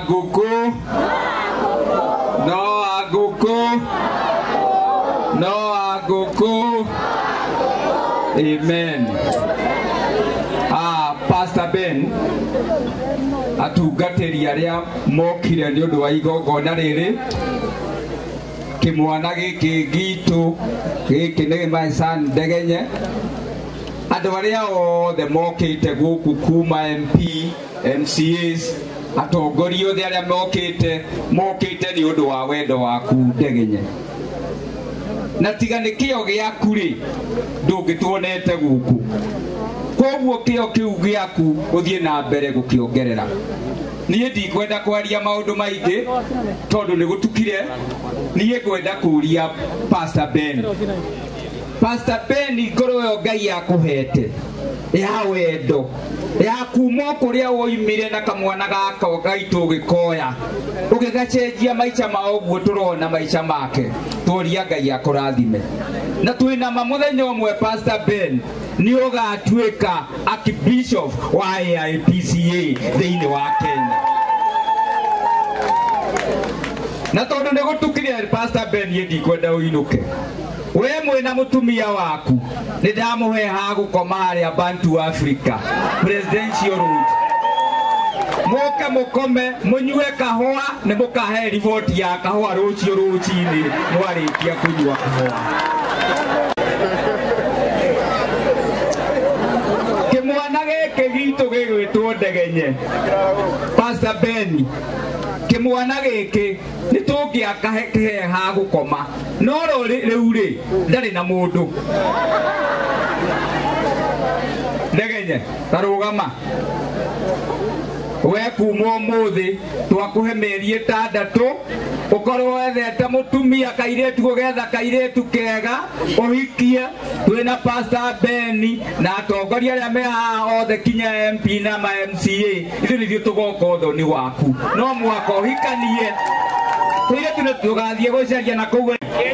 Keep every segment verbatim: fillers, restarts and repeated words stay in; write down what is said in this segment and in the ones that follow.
aguku, no aguku, no aguku. Amen. Ah, Pastor Ben atungatĩri arĩa mokire nĩ ũndũ wa igongona rĩrĩ kĩmwana gĩkĩ gitũ gĩkĩ nĩ my son Ndegenye, andũ arĩa othe mokĩte gũkũ kuma M P, M C As, atongoria othe arĩa mokĩte mokĩte nĩ ũndũ wa wendo waku Ndegenye, na tiga nĩ kĩo gĩaku rĩ ndũngĩtuonete gũkũ, koguo kĩo kĩu gĩaku ũthiĩ na mbere gũkĩongerera. Niĩ ndikwenda kwaria maũndũ maingĩ tondũ nĩ gũtukire. Niĩ ngwenda kũria Pastor Ben. Pastor Ben, ngoro ĩyo Ngai akũhete ya wendo ya kuma kũrĩa woimire na kamwana gaka gaitũ ũgĩkoya ũgĩgacenjia maica ma ũguo tũrona maica make, tũria Ngai akũrathime. Na twĩna ma mũthenya ũmwe Pastor Ben nĩ ũgatuĩka Archbishop wa A I P C A thĩinĩ wa Kenya. Na tondũ nĩ gũtukire Pastor Ben, niĩ ndikwenda ũinũke. We mwĩna mũtumia waku nĩ ndamũhe ha gũkoma harĩa Bantu Africa Presidential Road. Mũke mũkome mũnyue kahũa, nĩ mũkahe riboti ya kahũa rũciũ rũcinĩ mwarĩkia kũnyua kahũa. Kĩmwana gĩkĩ gitũ gĩgwĩtwo Ndegenye, Pastor Ben, kĩmwana gĩkĩ nĩ tũngĩakahe ha gũkoma, no rĩu rĩ ndarĩ na mũndũ. Ndegenye ta rũgama, we kuma ũmũthĩ twakũhe mĩeri ĩtandatũ ũkorwo wethete mũtumia kairĩtu gũgetha kairĩtu kega ũhikie. Twĩna Pastor Ben na atongoria arĩa me haha othe kinya M P na ma M C A, ithuĩ nĩthuĩ tũgoka ũthoni waku, no mwaka ũhikanie kairĩtu nĩ tũgathiĩ gũcaria na kũu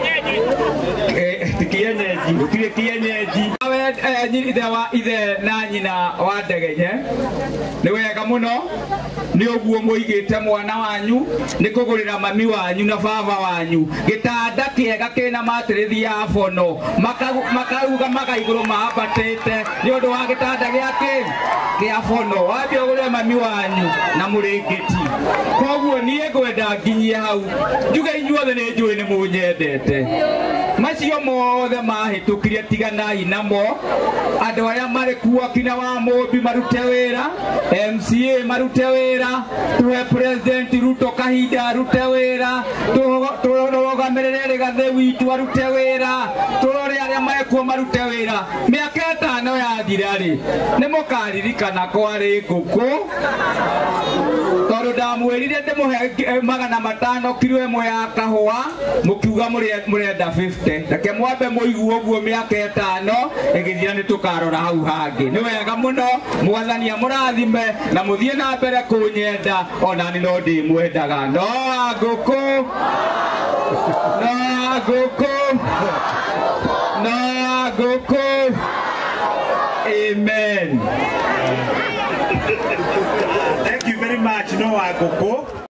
ti kienyeji, gũtirĩ kienyeji. Ithe wa ithe na nyina wa Ndegenye nĩ wega mũno, nĩ ũguo mũigĩte mwana wanyu nĩ kũgũrĩra mami wanyu na baba wanyu gĩtanda kĩega kĩna matĩrĩthi ya bono, makaruga magaigũrũ mahambatĩte nĩ ũndũ wa gĩtanda gĩake kĩa bono. Wambia ũgũrĩre mami wanyu na mũrĩngĩti. Koguo niĩ ngwenda nginyie hau njuge inyuothe nĩ njũĩ nĩ mũnyendete. Macio mothe mahĩtũkire tiganai namo. Andũ arĩa marĩ kuo kina wa Mũmbi marute wĩra, M C A marute wĩra, tũhe President Ruto kahinda arute wĩra, tũrũgamĩrĩre Rigathĩ witũ arute wĩra, tũrore arĩa mekuo marute wĩra. Mĩaka ĩtano yathira rĩ nĩ mũkaririkana kwarĩ ngũkũ, tondũ ndamwĩrire ndĩmũhe magana matano kilo ĩmwe ya kahũa, mũkiuga mũrenda fifty. Reke mwambe mũigu ũguo mĩaka ĩtano ĩgĩthira nĩ tũkarora hau hangĩ. Nĩ wega mũno, Mwathani amũrathime na mũthiĩ na mbere kũnyenda, ona nĩ no ndĩmwendaga. No ngũkũ, no ngũkũ, no ngũkũ. Amen. Thank you very much. No ngũkũ.